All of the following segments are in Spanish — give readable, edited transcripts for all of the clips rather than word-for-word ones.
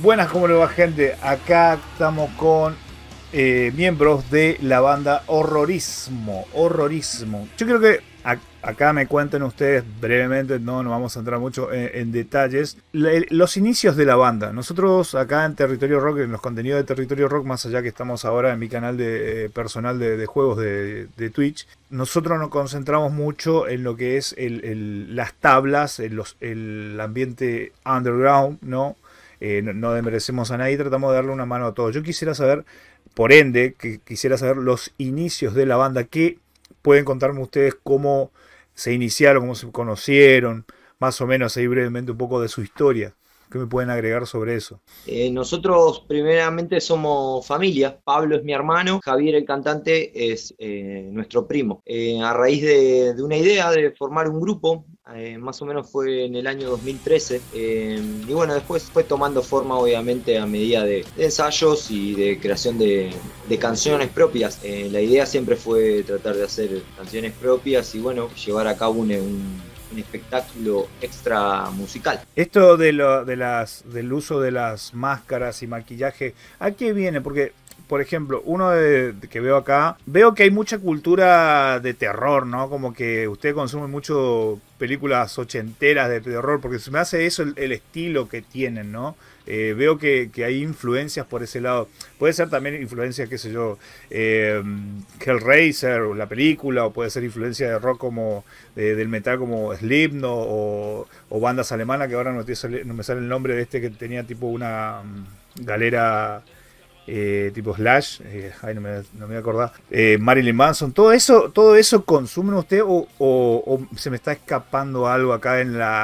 Buenas, ¿cómo le va, gente? Acá estamos con miembros de la banda Horrorismo. Horrorismo. Yo creo que acá me cuenten ustedes brevemente, no nos vamos a entrar mucho en detalles, los inicios de la banda. Nosotros acá en Territorio Rock, en los contenidos de Territorio Rock, más allá que estamos ahora en mi canal personal de juegos de Twitch, nosotros nos concentramos mucho en lo que es las tablas, el ambiente underground, ¿no? No desmerecemos a nadie, tratamos de darle una mano a todos. Yo quisiera saber, por ende, quisiera saber los inicios de la banda. ¿Qué pueden contarme ustedes? ¿Cómo se iniciaron? ¿Cómo se conocieron? Más o menos ahí brevemente un poco de su historia. ¿Qué me pueden agregar sobre eso? Nosotros primeramente somos familia. Pablo es mi hermano, Javier el cantante es nuestro primo. A raíz de una idea de formar un grupo, más o menos fue en el año 2013, y bueno, después fue tomando forma obviamente a medida de ensayos y de creación de canciones propias. La idea siempre fue tratar de hacer canciones propias y bueno, llevar a cabo un espectáculo extra musical. Esto del uso de las máscaras y maquillaje, ¿a qué viene? Porque, por ejemplo, que veo acá, veo que hay mucha cultura de terror, ¿no? Como que usted consume mucho películas ochenteras de terror, porque se me hace eso el estilo que tienen, ¿no? Veo que hay influencias por ese lado. Puede ser también influencia, qué sé yo, Hellraiser, o la película, o puede ser influencia de rock como del metal como Slipknot o bandas alemanas, que ahora no me sale el nombre de este que tenía tipo una galera tipo Slash, ay, no me voy a acordar, Marilyn Manson, todo eso consumen usted o se me está escapando algo acá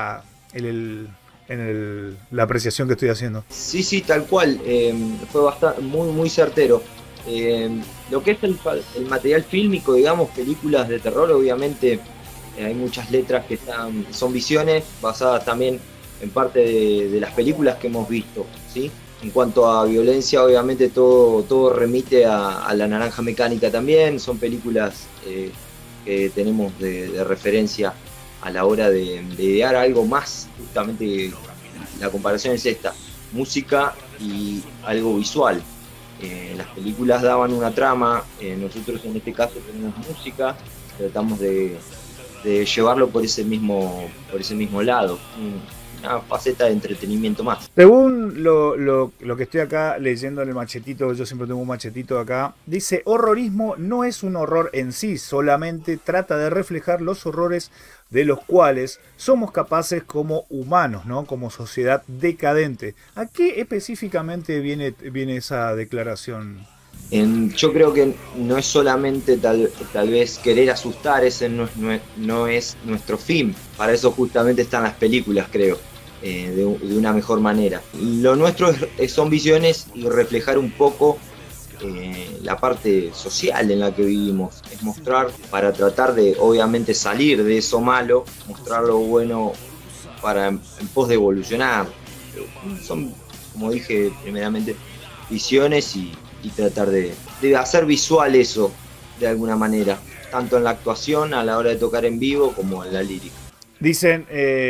la apreciación que estoy haciendo. Sí, sí, tal cual. Fue bastante, muy certero. Lo que es el material fílmico, digamos, películas de terror, obviamente hay muchas letras que son visiones basadas también en parte de las películas que hemos visto, ¿sí? En cuanto a violencia, obviamente todo remite a La Naranja Mecánica también. Son películas que tenemos de referencia a la hora de idear algo más. Justamente la comparación es esta: música y algo visual. Las películas daban una trama, nosotros en este caso tenemos música, tratamos de llevarlo por ese mismo lado, una faceta de entretenimiento más. Según lo que estoy acá leyendo en el machetito, yo siempre tengo un machetito acá, dice: horrorismo no es un horror en sí, solamente trata de reflejar los horrores de los cuales somos capaces como humanos, ¿no? Como sociedad decadente. ¿A qué específicamente viene esa declaración? Yo creo que no es solamente tal vez querer asustar, ese no es nuestro fin. Para eso justamente están las películas, creo, de una mejor manera. Lo nuestro son visiones y reflejar un poco la parte social en la que vivimos. Es mostrar, para tratar de obviamente salir de eso malo, mostrar lo bueno en pos de evolucionar. Son, como dije primeramente, visiones y tratar de hacer visual eso de alguna manera, tanto en la actuación a la hora de tocar en vivo como en la lírica. Dicen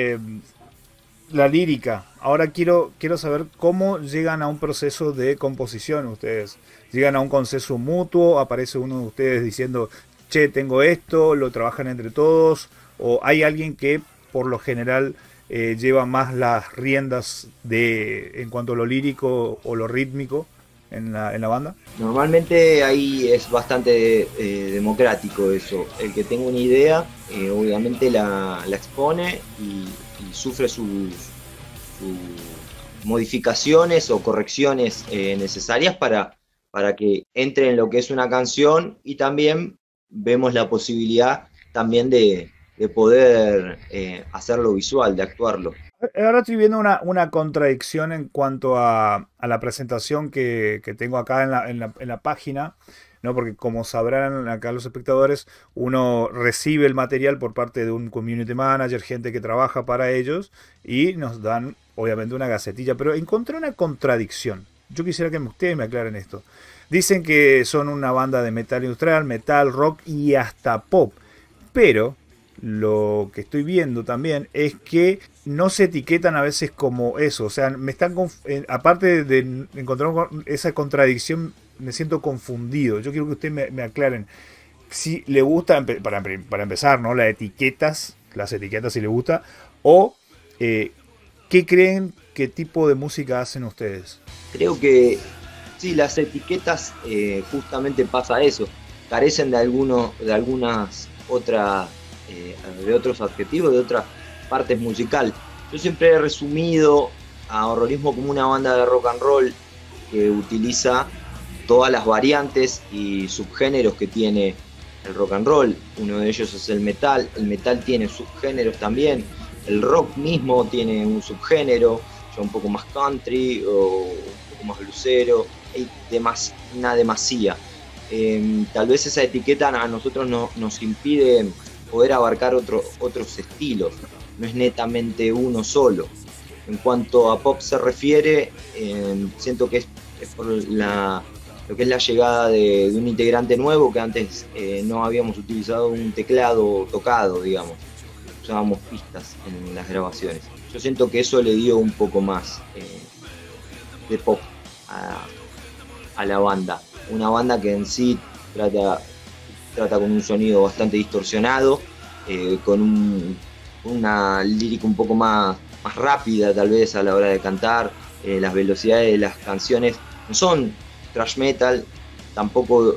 la lírica. Ahora quiero saber cómo llegan a un proceso de composición ustedes. ¿Llegan a un consenso mutuo? ¿Aparece uno de ustedes diciendo, che, tengo esto, lo trabajan entre todos? ¿O hay alguien que por lo general lleva más las riendas en cuanto a lo lírico o lo rítmico en la banda? Normalmente ahí es bastante democrático eso. El que tenga una idea, obviamente la expone y sufre sus modificaciones o correcciones necesarias para que entre en lo que es una canción, y también vemos la posibilidad también de poder hacerlo visual, de actuarlo. Ahora estoy viendo una contradicción en cuanto a la presentación que tengo acá en la página, ¿no? Porque como sabrán acá los espectadores, uno recibe el material por parte de un community manager, gente que trabaja para ellos, y nos dan obviamente una gacetilla, pero encontré una contradicción. Yo quisiera que ustedes me aclaren esto. Dicen que son una banda de metal industrial, metal, rock y hasta pop, pero lo que estoy viendo también es que no se etiquetan a veces como eso. O sea, me están aparte de encontrar esa contradicción, me siento confundido. Yo quiero que ustedes me aclaren si le gusta, para empezar, ¿no? Las etiquetas si le gusta, o ¿qué creen, qué tipo de música hacen ustedes? Creo que sí, las etiquetas justamente pasa eso, carecen de algunas otras, de otros adjetivos, de otras partes musical. Yo siempre he resumido a Horrorismo como una banda de rock and roll que utiliza todas las variantes y subgéneros que tiene el rock and roll. Uno de ellos es el metal tiene subgéneros también, el rock mismo tiene un subgénero, ya un poco más country o un poco más bluesero, hay una demasía. Tal vez esa etiqueta a nosotros nos impide poder abarcar otros estilos, no es netamente uno solo. En cuanto a pop se refiere, siento que es por lo que es la llegada de un integrante nuevo, que antes no habíamos utilizado un teclado tocado, digamos, usábamos pistas en las grabaciones. Yo siento que eso le dio un poco más de pop a la banda. Una banda que en sí trata con un sonido bastante distorsionado, con una lírica un poco más rápida tal vez a la hora de cantar. Las velocidades de las canciones no son thrash metal, tampoco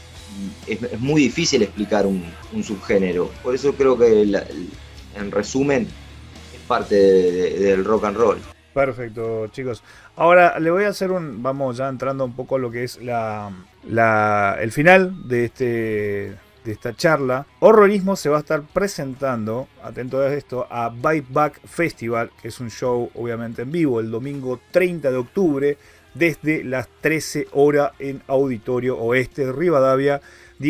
es muy difícil explicar un subgénero. Por eso creo que en resumen es parte del rock and roll. Perfecto, chicos. Ahora le voy a hacer vamos ya entrando un poco a lo que es el final de esta charla. Horrorismo se va a estar presentando, atento a esto, a Bite Back Festival, que es un show obviamente en vivo, el domingo 30 de octubre, desde las 13 horas en Auditorio Oeste de Rivadavia,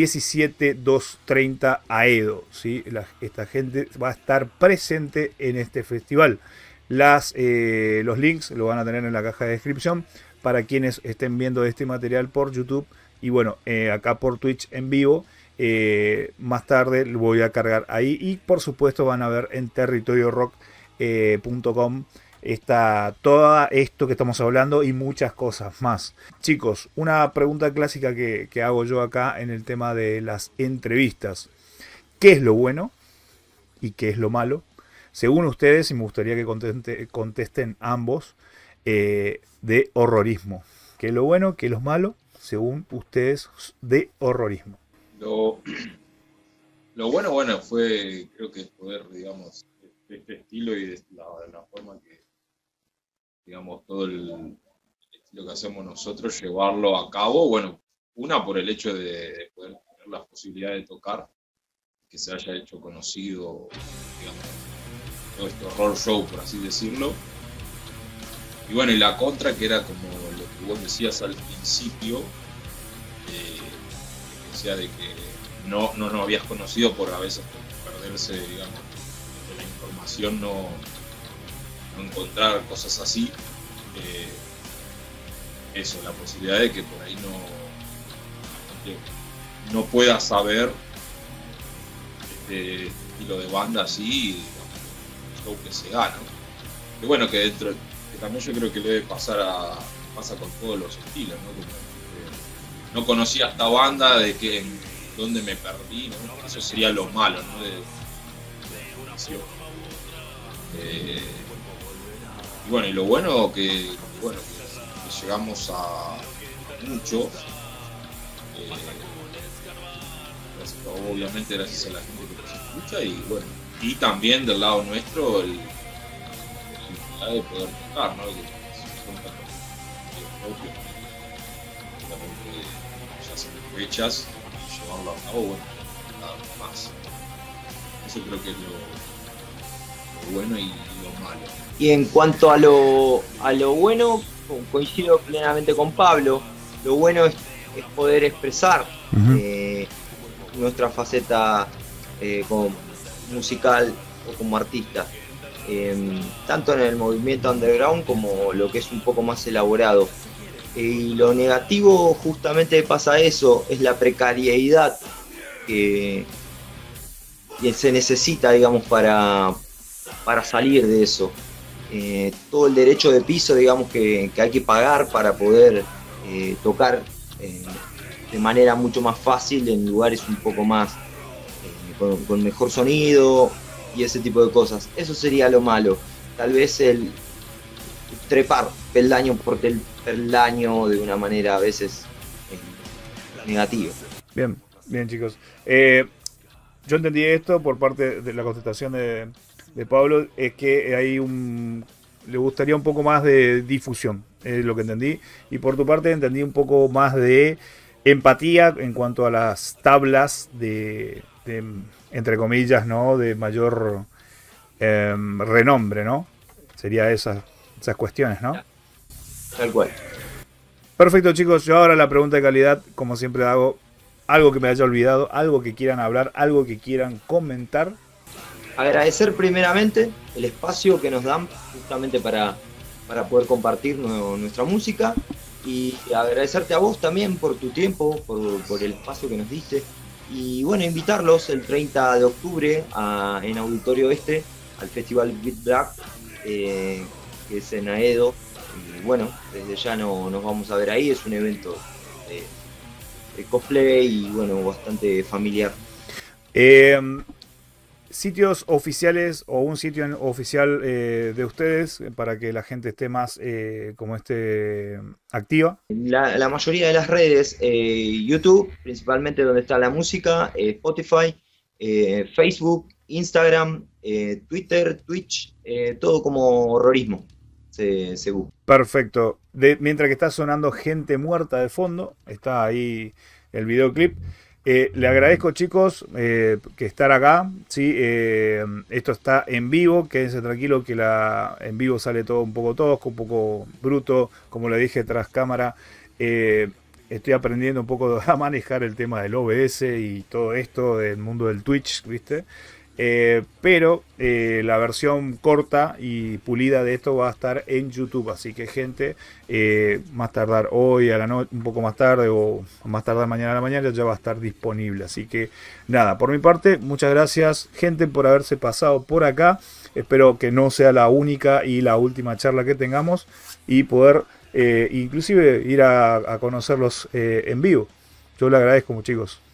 17230 Aedo. ¿Sí? Esta gente va a estar presente en este festival. Los links lo van a tener en la caja de descripción para quienes estén viendo este material por YouTube y bueno, acá por Twitch en vivo. Más tarde lo voy a cargar ahí y por supuesto van a ver en territoriorock.com está todo esto que estamos hablando y muchas cosas más. Chicos, una pregunta clásica que hago yo acá en el tema de las entrevistas: ¿qué es lo bueno y qué es lo malo según ustedes? Y me gustaría que contesten ambos, de Horrorismo. ¿Qué es lo bueno, qué es lo malo según ustedes de Horrorismo? Lo bueno fue, creo que poder, digamos, este estilo y de la forma que, digamos, todo el estilo que hacemos nosotros, llevarlo a cabo. Bueno, una por el hecho de poder tener la posibilidad de tocar, que se haya hecho conocido, digamos, todo este horror show, por así decirlo. Y bueno, y la contra, que era como lo que vos decías al principio, o sea, de que no nos habías conocido por a veces perderse, digamos, de la información, no encontrar cosas así. Eso, la posibilidad de que por ahí no pueda saber este estilo de banda así, el show que se da, ¿no? Que bueno, que también yo creo que debe pasa con todos los estilos, ¿no? Como, no conocía esta banda, dónde me perdí, ¿no? Eso sería lo malo, ¿no? De la información. Y bueno, y lo bueno que llegamos a muchos, obviamente gracias a la gente que nos escucha, y bueno, y también del lado nuestro la posibilidad de poder tocar, ¿no? Que se cuenta con propio, ya se fechas, llevarlo a cabo, bueno, nada más. Eso creo que es lo bueno y lo malo. Y en cuanto a lo bueno, coincido plenamente con Pablo. Lo bueno es poder expresar nuestra faceta como musical o como artista, tanto en el movimiento underground como lo que es un poco más elaborado. Y lo negativo justamente pasa eso, es la precariedad que se necesita, digamos, para salir de eso. Todo el derecho de piso, digamos, que hay que pagar para poder tocar de manera mucho más fácil en lugares un poco más con mejor sonido y ese tipo de cosas. Eso sería lo malo. Tal vez el trepar peldaño por peldaño de una manera a veces negativa. Bien, bien chicos. Yo entendí esto por parte de la contestación de Pablo, es que le gustaría un poco más de difusión, es lo que entendí. Y por tu parte entendí un poco más de empatía en cuanto a las tablas de entre comillas, ¿no? De mayor renombre, ¿no? Sería esas cuestiones, ¿no? Tal cual. Perfecto, chicos. Yo ahora la pregunta de calidad, como siempre hago, algo que me haya olvidado, algo que quieran hablar, algo que quieran comentar. Agradecer primeramente el espacio que nos dan justamente para poder compartir nuestra música, y agradecerte a vos también por tu tiempo, por el espacio que nos diste, y bueno, invitarlos el 30 de octubre en Auditorio Este al Festival Beat Black, que es en Aedo, y bueno, desde ya nos vamos a ver ahí. Es un evento de cosplay y bueno, bastante familiar. Sitios oficiales o un sitio oficial de ustedes para que la gente esté más activa. La mayoría de las redes, YouTube, principalmente donde está la música, Spotify, Facebook, Instagram, Twitter, Twitch, todo como Horrorismo se busca. Perfecto. Mientras que está sonando Gente Muerta de fondo, está ahí el videoclip. Le agradezco, chicos, que estar acá. ¿Sí? Esto está en vivo. Quédense tranquilos que en vivo sale todo un poco tosco, un poco bruto. Como le dije tras cámara, estoy aprendiendo un poco a manejar el tema del OBS y todo esto del mundo del Twitch, ¿viste? Pero la versión corta y pulida de esto va a estar en YouTube, así que gente, más tardar hoy a la noche, un poco más tarde o más tardar mañana a la mañana ya va a estar disponible. Así que nada, por mi parte, muchas gracias gente por haberse pasado por acá. Espero que no sea la única y la última charla que tengamos y poder inclusive ir a conocerlos en vivo. Yo le agradezco, chicos.